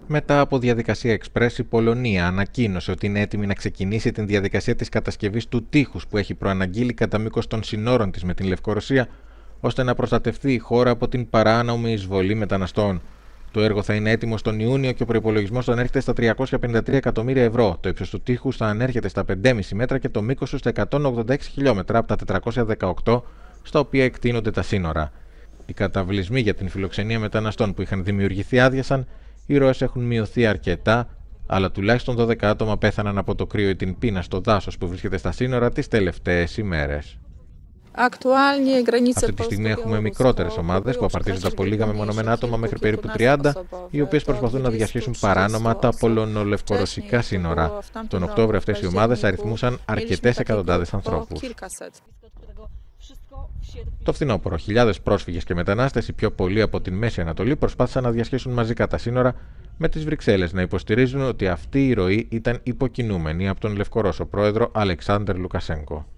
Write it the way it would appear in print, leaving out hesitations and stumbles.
Μετά από διαδικασία εξπρές, η Πολωνία ανακοίνωσε ότι είναι έτοιμη να ξεκινήσει την διαδικασία της κατασκευής του τείχους που έχει προαναγγείλει κατά μήκος των συνόρων της με την Λευκορωσία, ώστε να προστατευτεί η χώρα από την παράνομη εισβολή μεταναστών. Το έργο θα είναι έτοιμο τον Ιούνιο και ο προϋπολογισμός θα ανέρχεται στα 353 εκατομμύρια ευρώ. Το ύψος του τείχους θα ανέρχεται στα 5,5 μέτρα και το μήκος του στα 186 χιλιόμετρα από τα 418 στα οποία εκτείνονται τα σύνορα. Οι καταβλισμοί για την φιλοξενία μεταναστών που είχαν δημιουργηθεί άδειασαν, οι ροές έχουν μειωθεί αρκετά, αλλά τουλάχιστον 12 άτομα πέθαναν από το κρύο ή την πείνα στο δάσος που βρίσκεται στα σύνορα τις τελευταίες ημέρες. Αυτή τη στιγμή έχουμε μικρότερες ομάδες που απαρτίζονται από λίγα μεμονωμένα άτομα μέχρι περίπου 30, οι οποίες προσπαθούν να διασχίσουν παράνομα τα πολωνο-λευκορωσικά σύνορα. Τον Οκτώβριο αυτές οι ομάδες αριθμούσαν αρκετές εκατοντάδες ανθρώπους. Το φθινόπωρο, χιλιάδες πρόσφυγες και μετανάστες, οι πιο πολλοί από την Μέση Ανατολή, προσπάθησαν να διασχίσουν μαζικά τα σύνορα, με τις Βρυξέλλες να υποστηρίζουν ότι αυτή η ροή ήταν υποκινούμενη από τον Λευκορώσο πρόεδρο Αλεξάνδρ Λουκασένκο.